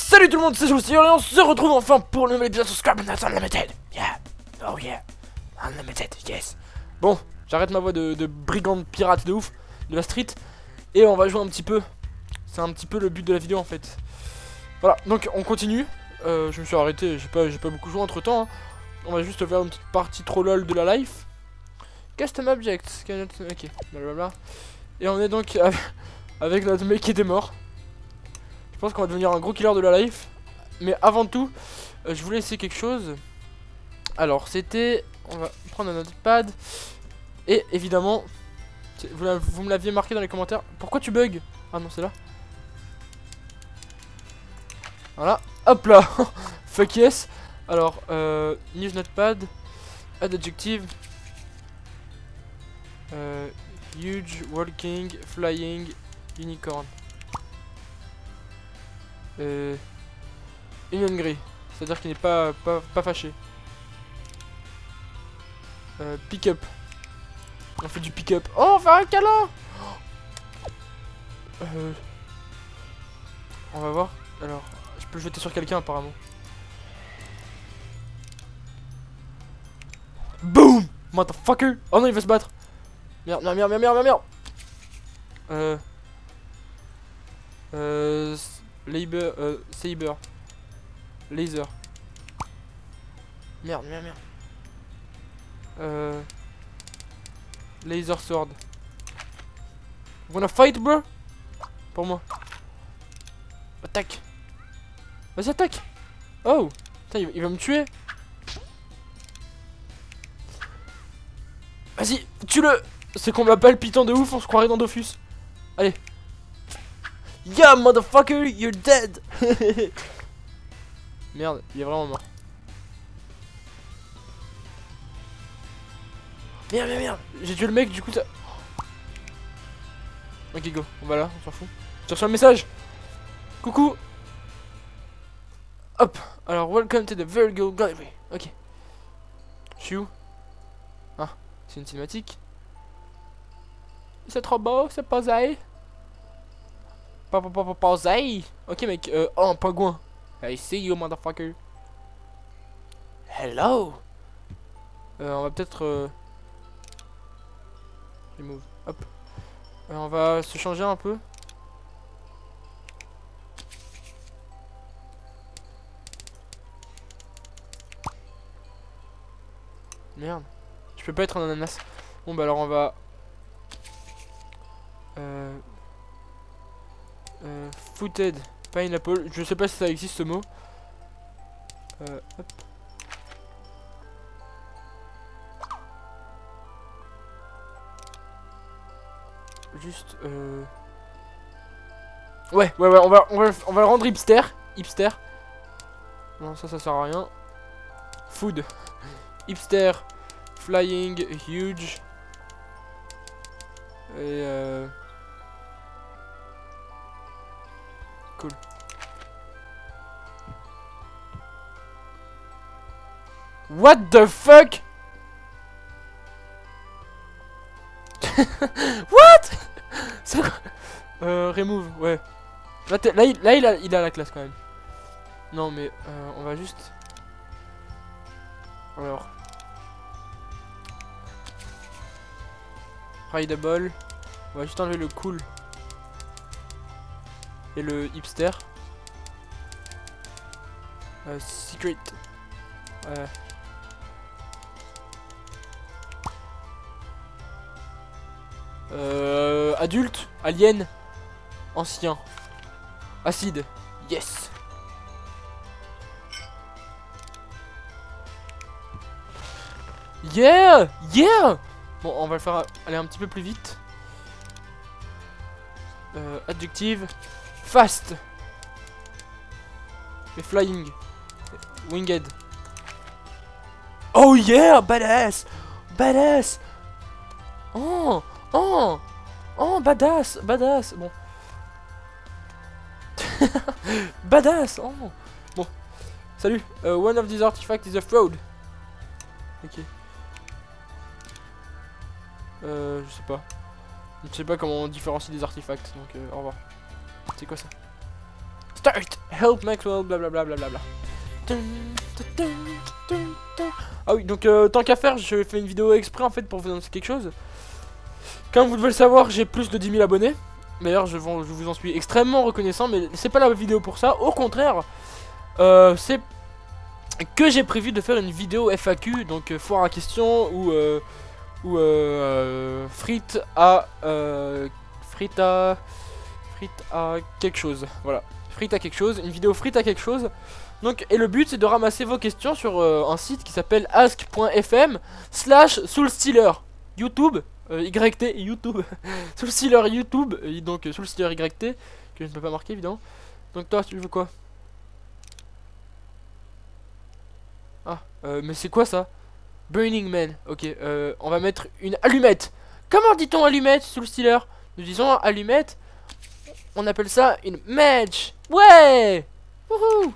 Salut tout le monde, c'est Josie et on se retrouve enfin pour le nouvel épisode sur Scrap Unlimited. Yeah, oh yeah, Unlimited, yes. Bon, j'arrête ma voix de brigand pirate de ouf, de la street. Et on va jouer un petit peu. C'est un petit peu le but de la vidéo en fait. Voilà, donc on continue. Je me suis arrêté, j'ai pas beaucoup joué entre temps hein. On va juste faire une petite partie trop lol de la life. Custom objects, ok, blablabla. Et on est donc avec notre mec qui était mort. Je pense qu'on va devenir un gros killer de la life. Mais avant tout, je voulais essayer quelque chose. Alors c'était, on va prendre un notepad. Et évidemment, vous me l'aviez marqué dans les commentaires. Pourquoi tu bugs? Ah non, c'est là. Voilà, hop là. Fuck yes. Alors, news notepad, add adjective, huge, walking, flying, unicorn. Union gris, c'est-à-dire qu'il n'est pas fâché. Pick-up. On fait du pick-up. Oh, on fait un câlin. On va voir. Alors, je peux le jeter sur quelqu'un apparemment. Boom, motherfucker. Oh non, il va se battre. Merde, merde, merde, merde, merde, merde. Saber. Laser. Merde, merde, merde. Laser sword. Wanna fight, bro? Pour moi. Attaque. Vas-y, attaque. Oh. Putain, il va me tuer. Vas-y, tue-le. C'est qu'on m'appelle Python de ouf, on se croirait dans Dofus. Allez. Yeah, motherfucker, you're dead. Merde, il est vraiment mort. Merde, merde, merde. J'ai tué le mec, du coup ça... Ok, go, on va là, on s'en fout. J'ai reçu un message. Coucou. Hop, alors, welcome to the very good gallery. Ok. Je suis où? Ah, c'est une cinématique. C'est trop beau, c'est posé. Posé. Ok, mec, oh, un pingouin. I see you, motherfucker. Hello. On va peut-être... remove. Hop. On va se changer un peu. Merde. Je peux pas être un ananas. Bon bah alors on va... footed pineapple. Je sais pas si ça existe ce mot. Hop. Juste ouais, on va le rendre hipster. Hipster. Non, ça sert à rien. Food. Hipster. Flying. Huge. Et cool. What the fuck? What? C'est quoi? Remove, ouais. Là, il a la classe quand même. Non, mais on va juste... Alors... Rideable. On va juste enlever le cool. Et le hipster. Secret. Adulte, alien, ancien, acide, yes. Yeah, yeah. Bon, on va le faire aller un petit peu plus vite. Adjective, fast. Et flying, winged. Oh yeah, badass, badass. Oh, oh, oh, badass, badass. Bon. Badass. Oh. Bon. Salut. One of these artifacts is a fraud. Ok. Je sais pas. Je sais pas comment on différencie des artefacts. Donc au revoir. C'est quoi ça? start. Help Maxwell, blablabla. Ah oui, donc tant qu'à faire, je fais une vidéo exprès en fait pour vous annoncer quelque chose. Comme vous devez le savoir, j'ai plus de 10 000 abonnés. D'ailleurs, je vous en suis extrêmement reconnaissant, mais c'est pas la vidéo pour ça. Au contraire, c'est que j'ai prévu de faire une vidéo FAQ, donc foire à questions ou frites à quelque chose. Voilà, frites à quelque chose, une vidéo frites à quelque chose. Donc, et le but c'est de ramasser vos questions sur un site qui s'appelle ask.fm/soulstealer YouTube. YT YouTube Soulstealer YouTube donc Soulstealer YT que je ne peux pas marquer évidemment. Donc toi tu veux quoi? Ah mais c'est quoi ça? Burning Man. Ok, on va mettre une allumette. Comment dit-on allumette, Soulstealer? Nous disons allumette. On appelle ça une match. Ouais. Wouhou.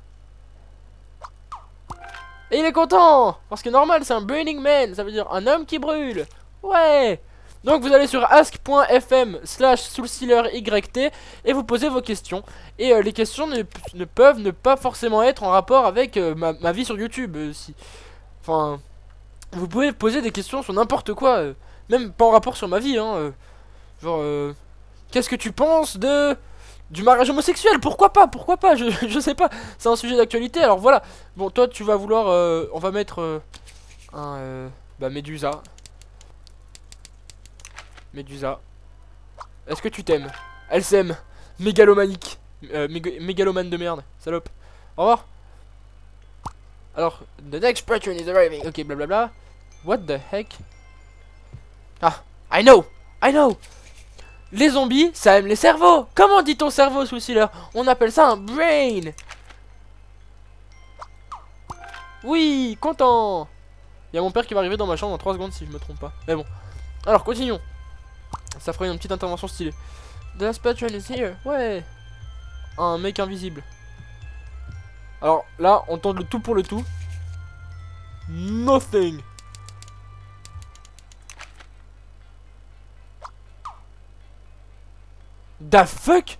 Et il est content parce que normal c'est un Burning Man, ça veut dire un homme qui brûle. Ouais. Donc vous allez sur ask.fm/soulstealer YT et vous posez vos questions. Et les questions ne peuvent ne pas forcément être en rapport avec ma vie sur YouTube. Enfin, vous pouvez poser des questions sur n'importe quoi, même pas en rapport sur ma vie, hein. Genre, qu'est-ce que tu penses du mariage homosexuel? Pourquoi pas? Pourquoi pas? Je sais pas. C'est un sujet d'actualité. Alors voilà. Bon, toi tu vas vouloir, on va mettre Médusa. Médusa. Est-ce que tu t'aimes? Elle s'aime. Mégalomanique. Mégalomane de merde. Salope. Au revoir. Alors, the next patron is arriving. Ok, blablabla. What the heck? Ah, I know. Les zombies, ça aime les cerveaux. Comment dit-on cerveau, Soulstealer? On appelle ça un brain. Oui, content. Il y a mon père qui va arriver dans ma chambre dans 3 secondes si je me trompe pas. Mais bon. Alors, continuons. Ça fera une petite intervention stylée. The last patron is here. Ouais. Un mec invisible. Alors là, on tente le tout pour le tout. Nothing. The fuck?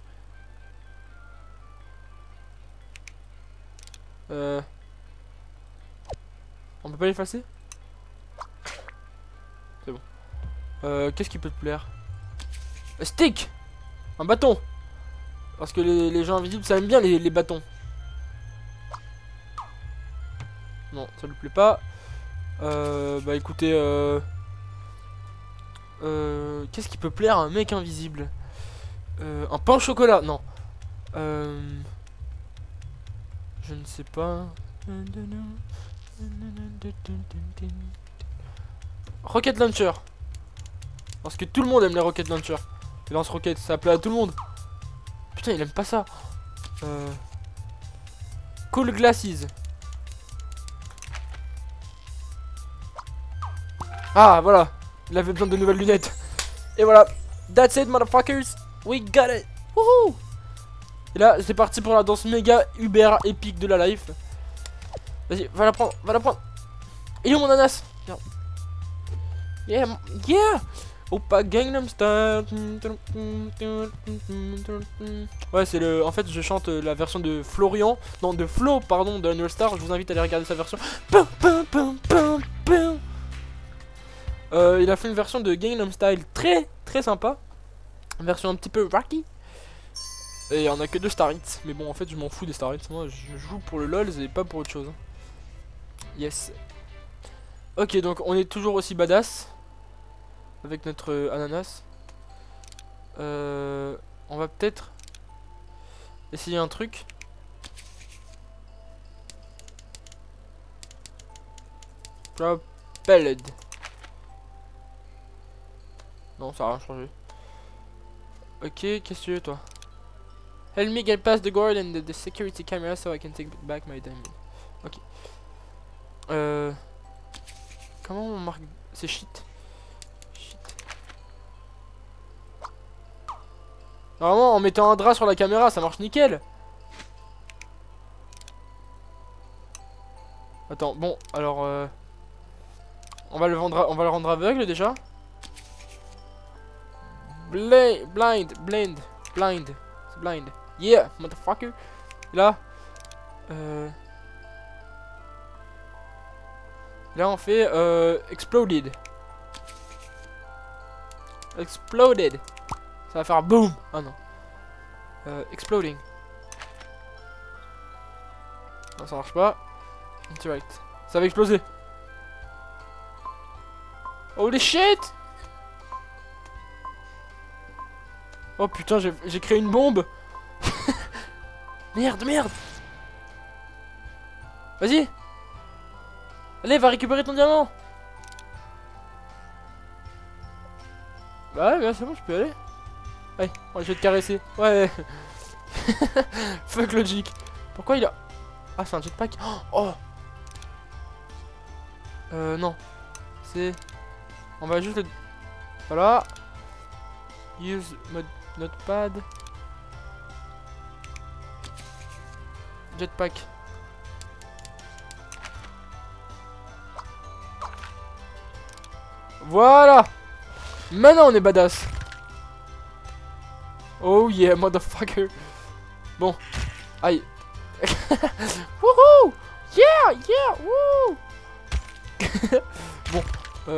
On peut pas l'effacer? C'est bon. Qu'est-ce qui peut te plaire? A stick. Un bâton. Parce que les gens invisibles, ça aime bien les bâtons. Non, ça lui plaît pas. Bah écoutez, qu'est-ce qui peut plaire à un mec invisible? Un pain au chocolat, non. Je ne sais pas. Rocket Launcher. Parce que tout le monde aime les Rocket Launcher. Les lance-roquettes, ça plaît à tout le monde. Putain, il aime pas ça. Cool Glasses. Ah, voilà. Il avait besoin de nouvelles lunettes. Et voilà. That's it, motherfuckers. We got it. Wouhou. Et là, c'est parti pour la danse méga uber épique de la life. Vas-y, va la prendre, Et où mon ananas? Yeah, yeah. Oppa Gangnam Style. Ouais, c'est le... En fait, je chante la version de Florian. Non, de Flo, pardon, de la Nouvelle Star. Je vous invite à aller regarder sa version. Il a fait une version de Gangnam Style très sympa. Une version un petit peu rocky. Et il y en a que 2 Star Hits. Mais bon, en fait, je m'en fous des Star Hits. Moi, je joue pour le LOL et pas pour autre chose. Yes. Ok, donc on est toujours aussi badass. Avec notre ananas. On va peut-être essayer un truc. Propelled. Non, ça a rien changé. Ok, qu'est-ce que tu veux, toi? Help me get past the guard and the security camera so I can take back my diamond. Ok. Comment on marque? C'est shit. Normalement, en mettant un drap sur la caméra, ça marche nickel. Attends, bon, alors on va le rendre aveugle déjà. Blind. Yeah, motherfucker. Là. Là on fait exploded. Exploded. Ça va faire boom. Ah non. Exploding. Non, ça marche pas. Interact. Ça va exploser. Holy shit. Oh putain, j'ai créé une bombe. Merde, merde. Vas-y. Allez, va récupérer ton diamant. Bah ouais, c'est bon, je peux y aller. Allez, ouais, je vais te caresser. Ouais. Fuck logic. Pourquoi il a... Ah, c'est un jetpack. Oh. Non. C'est... On va juste... Voilà. Use mode notepad. Jetpack. Voilà. Maintenant on est badass. Oh yeah, motherfucker. Bon. Aïe. Wouhou. Yeah, yeah, wouh. Bon.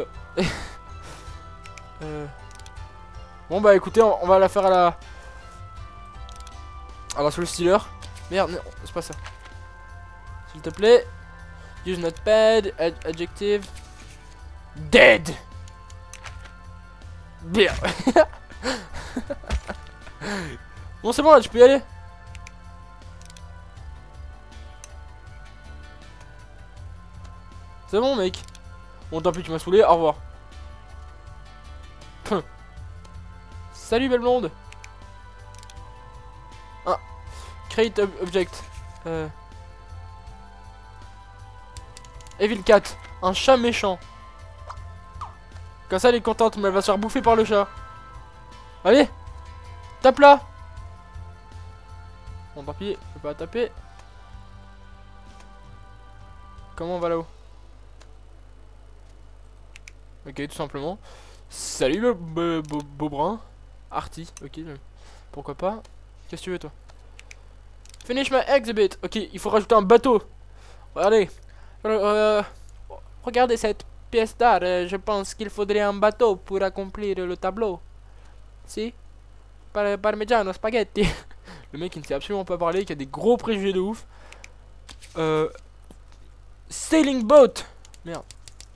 Bon bah écoutez, on va la faire à la Soul Stealer. Merde, non, c'est pas ça. S'il te plaît. Use notepad, adjective. Dead. Bien. Bon c'est bon là, tu peux y aller. C'est bon mec. Bon tant pis, tu m'as saoulé, au revoir. Salut belle blonde. Ah. Create object. Evil Cat. Un chat méchant. Comme ça elle est contente, mais elle va se faire bouffer par le chat. Allez. Tape là. Bon tant pis, je peux pas taper. Comment on va là-haut? Ok, tout simplement. Salut le beau brun. Arty, ok. Pourquoi pas. Qu'est-ce que tu veux toi? Finish my exhibit. Ok, il faut rajouter un bateau. Regardez. Regardez cette pièce d'art. Je pense qu'il faudrait un bateau pour accomplir le tableau. Si? Parmigiano spaghetti. Le mec il ne sait absolument pas parler, qui a des gros préjugés de ouf. Sailing boat. Merde.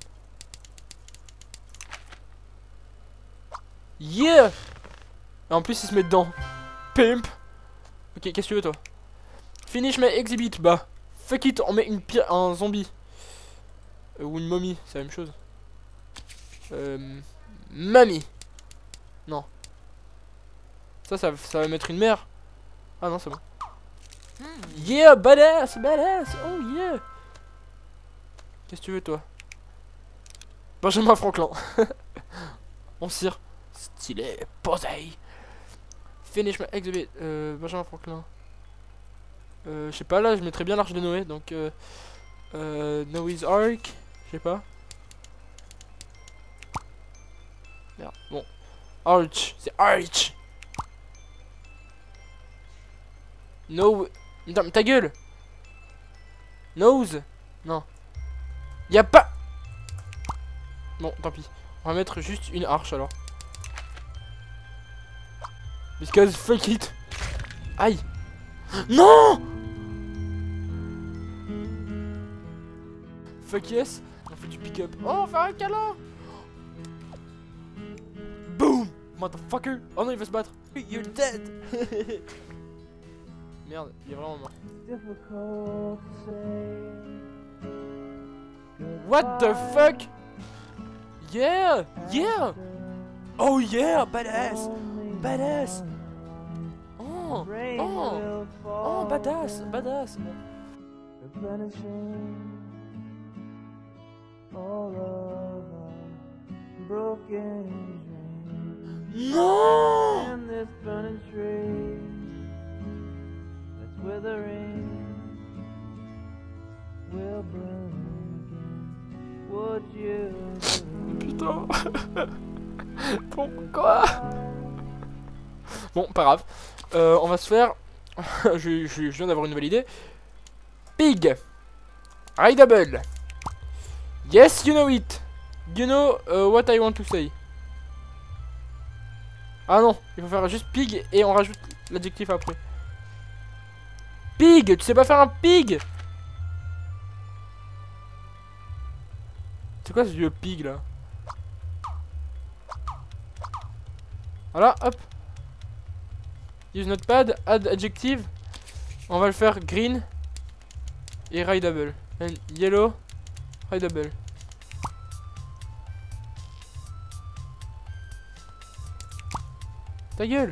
Yeah. Et en plus il se met dedans. Pimp. Ok, qu'est-ce que tu veux toi? Finish my exhibit. Bah fuck it, on met un zombie. Ou une momie, c'est la même chose. Mamie. Non. Ça va mettre une mère. Ah non, c'est bon. Yeah, badass, badass. Oh yeah. Qu'est-ce que tu veux toi? Benjamin Franklin. On cire. Stylé, posé. Finish my exhibit. Benjamin Franklin. Je sais pas, là je mettrais bien l'Arche de Noé. Donc Noah's Ark. Je sais pas. Merde, bon. Arch, c'est Arch. No. Ta gueule. Nose. Non. Y'a pas. Bon, tant pis. On va mettre juste une arche alors. Because fuck it. Aïe. Non. Fuck yes. On fait du pick-up. Oh, on fait un câlin. Boom. Motherfucker. Oh non, il va se battre. You're dead. Merde, il est vraiment mort. What the fuck? Yeah. Yeah. Oh yeah, badass. Badass. Oh. Oh. Oh, badass. Badass. Non. Putain. Pourquoi? Bon, pas grave. On va se faire je viens d'avoir une nouvelle idée. Pig. Rideable. Yes, you know it. You know what I want to say. Ah non, il faut faire juste pig et on rajoute l'adjectif après. Pig, tu sais pas faire un pig? C'est quoi ce vieux pig là? Voilà, hop. Use notepad, add adjective. On va le faire green et rideable. And yellow, rideable. Ta gueule!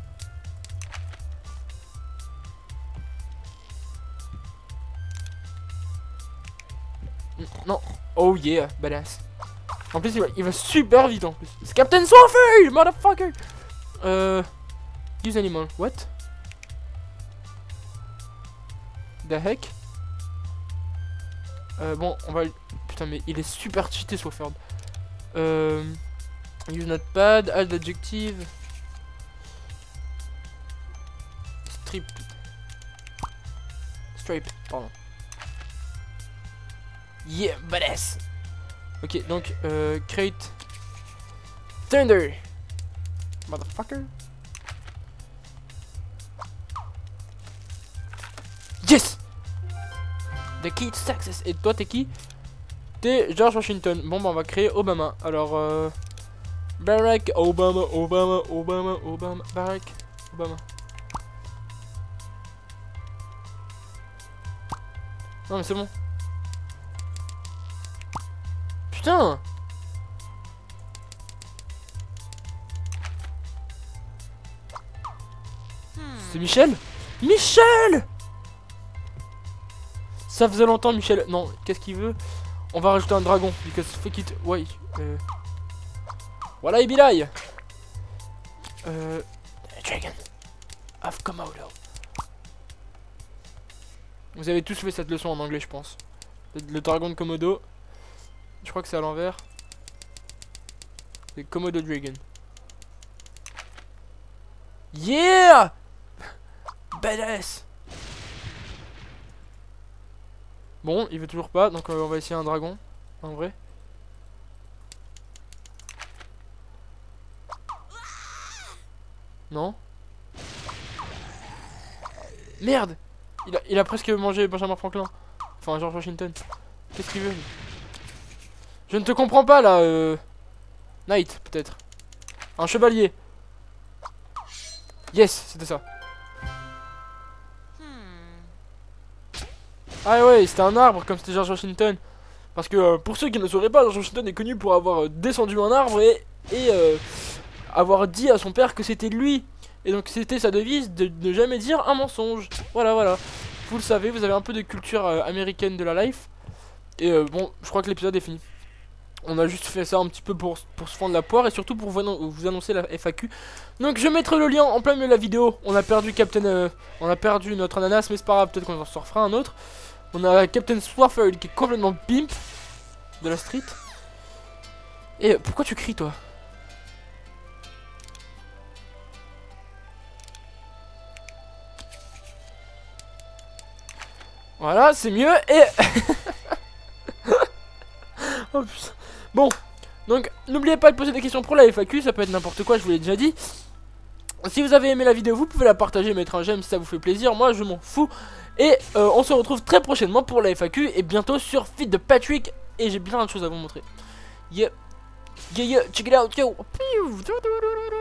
Non. Oh yeah, badass. En plus, il va super vite en plus. C'est Captain Swaffy, motherfucker! Use animal. What? The heck? Bon, on va... Putain, mais il est super cheaté, Swafford. Use notepad, add adjective. Stripe, pardon. Yeah, badass. Ok, donc create Thunder. Motherfucker. Yes. The key to success. Et toi, t'es qui? T'es George Washington. Bon, bah on va créer Obama. Alors, Barack Obama, Obama, Obama, Obama, Barack Obama. Non mais c'est bon. Putain. C'est Michel? Michel! Ça faisait longtemps Michel. Non, qu'est-ce qu'il veut? On va rajouter un dragon. Because fuck it. Ouais. Voilà Ibilai. Dragon of Komodo. Vous avez tous fait cette leçon en anglais, je pense. Le dragon de Komodo. Je crois que c'est à l'envers. C'est Komodo Dragon. Yeah! Badass! Bon, il veut toujours pas, donc on va essayer un dragon. En vrai. Non? Merde! Il a presque mangé Benjamin Franklin. Enfin, George Washington. Qu'est-ce qu'il veut? Je ne te comprends pas là. Knight, peut-être. Un chevalier. Yes, c'était ça. Ah ouais, c'était un arbre comme c'était George Washington. Parce que pour ceux qui ne sauraient pas, George Washington est connu pour avoir descendu un arbre et avoir dit à son père que c'était lui. Et donc c'était sa devise de ne jamais dire un mensonge. Voilà, voilà. Vous le savez, vous avez un peu de culture américaine de la life. Et bon, je crois que l'épisode est fini. On a juste fait ça un petit peu pour se fendre la poire et surtout pour vous annoncer la FAQ. Donc je mettrai le lien en plein milieu de la vidéo. On a perdu on a perdu notre ananas, mais c'est pas grave, peut-être qu'on s'en refera un autre. On a Captain Swafford qui est complètement pimp de la street. Et pourquoi tu cries toi? Voilà, c'est mieux et... Oh putain. Bon, donc n'oubliez pas de poser des questions pour la FAQ, ça peut être n'importe quoi, je vous l'ai déjà dit. Si vous avez aimé la vidéo, vous pouvez la partager, mettre un j'aime si ça vous fait plaisir, moi je m'en fous. Et on se retrouve très prochainement pour la FAQ et bientôt sur Feed de Patrick. Et j'ai plein de choses à vous montrer. Yeah, yeah, yeah, check it out, yo.